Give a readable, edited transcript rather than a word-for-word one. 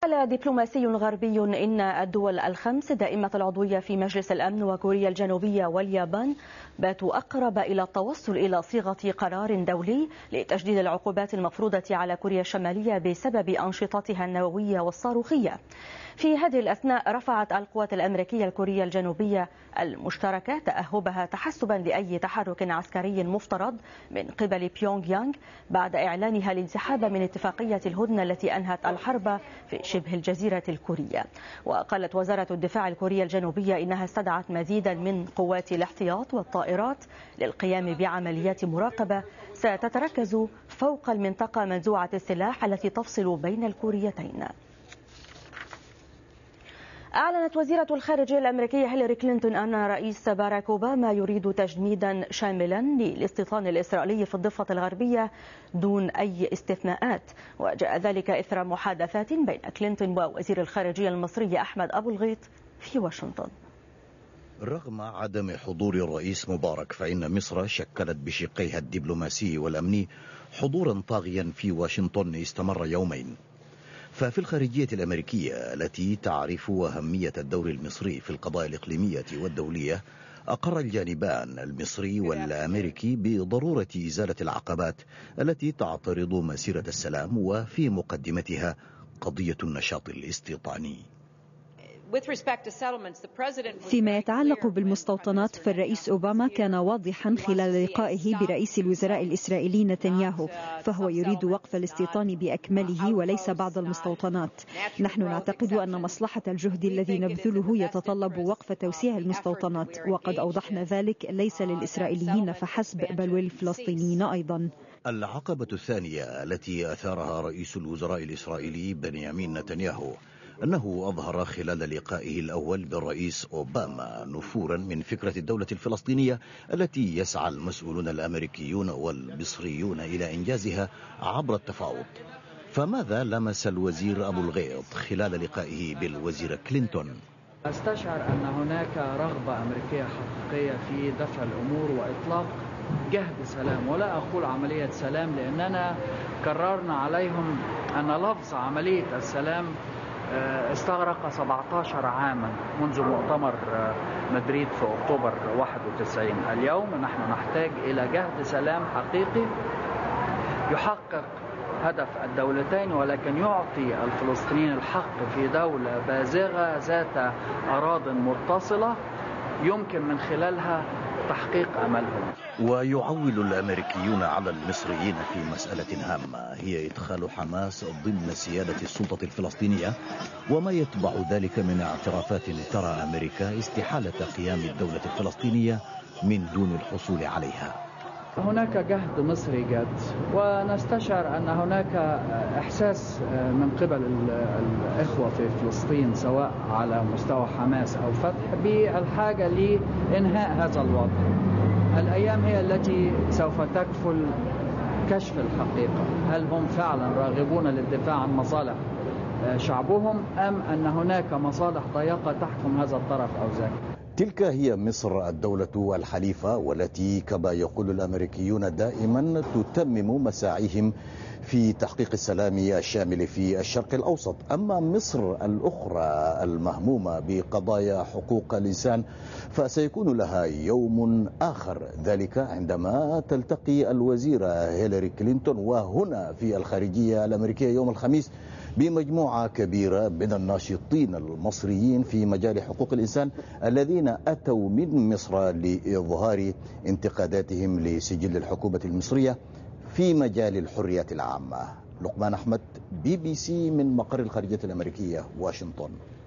قال دبلوماسي غربي إن الدول الخمس دائمة العضوية في مجلس الأمن وكوريا الجنوبية واليابان باتوا أقرب إلى التوصل إلى صيغة قرار دولي لتجديد العقوبات المفروضة على كوريا الشمالية بسبب أنشطتها النووية والصاروخية. في هذه الأثناء رفعت القوات الأمريكية الكورية الجنوبية المشتركة تأهبها تحسبا لأي تحرك عسكري مفترض من قبل بيونغ يانغ بعد إعلانها الانسحاب من اتفاقية الهدنة التي أنهت الحرب في شبه الجزيرة الكورية. وقالت وزارة الدفاع الكورية الجنوبية إنها استدعت مزيدا من قوات الاحتياط والطائرات للقيام بعمليات مراقبة ستتركز فوق المنطقة منزوعة السلاح التي تفصل بين الكوريتين. أعلنت وزيرة الخارجية الأمريكية هيلاري كلينتون أن رئيس باراك أوباما يريد تجنيدا شاملا للاستيطان الإسرائيلي في الضفة الغربية دون أي استثناءات. وجاء ذلك إثر محادثات بين كلينتون ووزير الخارجية المصري أحمد أبو الغيط في واشنطن. رغم عدم حضور الرئيس مبارك فإن مصر شكلت بشقيها الدبلوماسي والأمني حضورا طاغيا في واشنطن استمر يومين. ففي الخارجية الأمريكية التي تعرف أهمية الدور المصري في القضايا الإقليمية والدولية، أقر الجانبان المصري والأمريكي بضرورة إزالة العقبات التي تعترض مسيرة السلام وفي مقدمتها قضية النشاط الاستيطاني. فيما يتعلق بالمستوطنات فالرئيس أوباما كان واضحا خلال لقائه برئيس الوزراء الإسرائيلي نتنياهو، فهو يريد وقف الاستيطان بأكمله وليس بعض المستوطنات. نحن نعتقد أن مصلحة الجهد الذي نبذله يتطلب وقف توسيع المستوطنات، وقد أوضحنا ذلك ليس للإسرائيليين فحسب بل للفلسطينيين أيضا. العقبة الثانية التي أثارها رئيس الوزراء الإسرائيلي بنيامين نتنياهو أنه أظهر خلال لقائه الأول بالرئيس أوباما نفورا من فكرة الدولة الفلسطينية التي يسعى المسؤولون الأمريكيون والمصريون إلى إنجازها عبر التفاوض. فماذا لمس الوزير أبو الغيط خلال لقائه بالوزيرة كلينتون؟ أستشعر أن هناك رغبة أمريكية حقيقية في دفع الأمور وإطلاق جهد سلام، ولا أقول عملية سلام لأننا كررنا عليهم أن لفظ عملية السلام استغرق 17 عاما منذ مؤتمر مدريد في أكتوبر 91. اليوم نحن نحتاج إلى جهد سلام حقيقي يحقق هدف الدولتين، ولكن يعطي الفلسطينيين الحق في دولة بازغة ذات أراضٍ متصلة يمكن من خلالها تحقيق أملهم. ويعول الأمريكيون على المصريين في مسألة هامة هي إدخال حماس ضمن سيادة السلطة الفلسطينية، وما يتبع ذلك من اعترافات ترى أمريكا استحالة قيام الدولة الفلسطينية من دون الحصول عليها. هناك جهد مصري جاد، ونستشعر أن هناك إحساس من قبل الإخوة في فلسطين سواء على مستوى حماس أو فتح بالحاجة لإنهاء هذا الوضع. الأيام هي التي سوف تكفل كشف الحقيقة، هل هم فعلا راغبون للدفاع عن مصالح شعبهم أم أن هناك مصالح ضيقة تحكم هذا الطرف أو ذاك. تلك هي مصر الدولة الحليفة والتي كما يقول الأمريكيون دائما تتمم مساعيهم في تحقيق السلام الشامل في الشرق الأوسط. أما مصر الأخرى المهمومة بقضايا حقوق الإنسان فسيكون لها يوم آخر، ذلك عندما تلتقي الوزيرة هيلاري كلينتون وهنا في الخارجية الأمريكية يوم الخميس بمجموعة كبيرة من الناشطين المصريين في مجال حقوق الإنسان الذين أتوا من مصر لإظهار انتقاداتهم لسجل الحكومة المصرية في مجال الحريات العامة. لقمان أحمد، BBC من مقر الخارجية الأمريكية، واشنطن.